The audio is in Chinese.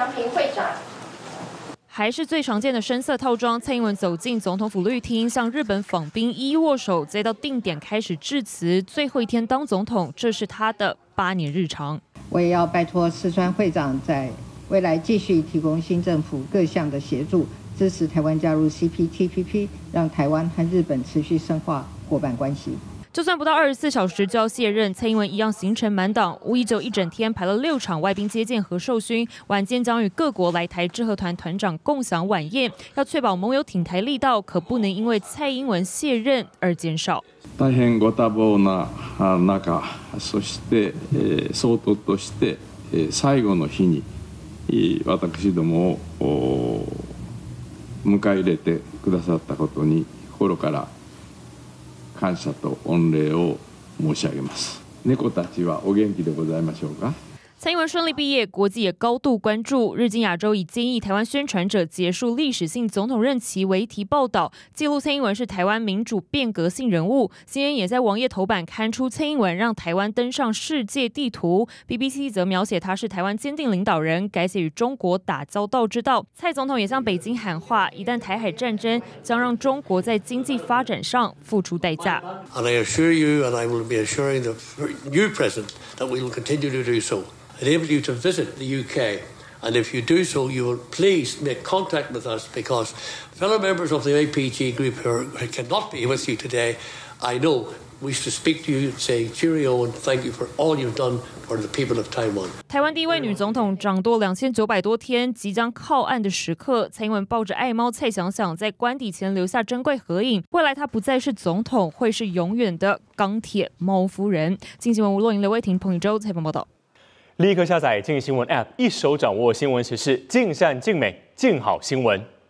良平会长。 还是最常见的深色套装，蔡英文走进总统府绿厅，向日本访宾一一握手，再到定点开始致辞。最后一天当总统，这是他的8年日常。 我也要拜托四川会长在未来继续提供新政府各项的协助，支持台湾加入 CPTPP， 让台湾和日本持续深化伙伴关系。 就算不到24小时就要卸任，蔡英文一样行程满档。519一整天排了6场外宾接见和授勋，晚间将与各国来台志贺团团长共享晚宴，要确保盟友挺台力道，可不能因为蔡英文卸任而减少。 大変ご多忙な中、そして総統として最後の日に私どもを迎え入れてくださったことに心から。 感謝と御礼を申し上げます。猫たちはお元気でございましょうか？ 蔡英文顺利毕业，国际也高度关注。日经亚洲以建议台湾宣传者结束历史性总统任期为题报道，记录蔡英文是台湾民主变革性人物。CNN 也在网页头版刊出蔡英文让台湾登上世界地图。BBC 则描写他是台湾坚定领导人，改写与中国打交道之道。蔡总统也向北京喊话，一旦台海战争将让中国在经济发展上付出代价。 And I assure you, and I will be assuring the new president that we will continue to do so. Enable you to visit the UK, and if you do so, you will please make contact with us because fellow members of the APG group who cannot be with you today, I know wish to speak to you, say cheerio and thank you for all you've done for the people of Taiwan. 台湾第一位女总统掌舵2900多天，即将靠岸的时刻，蔡英文抱着爱猫蔡想想在官邸前留下珍贵合影。未来她不再是总统，会是永远的钢铁猫夫人。经新闻吴洛莹、刘威婷、彭宇洲采访报道。 立刻下载镜新闻 App， 一手掌握新闻时事，尽善尽美，尽好新闻。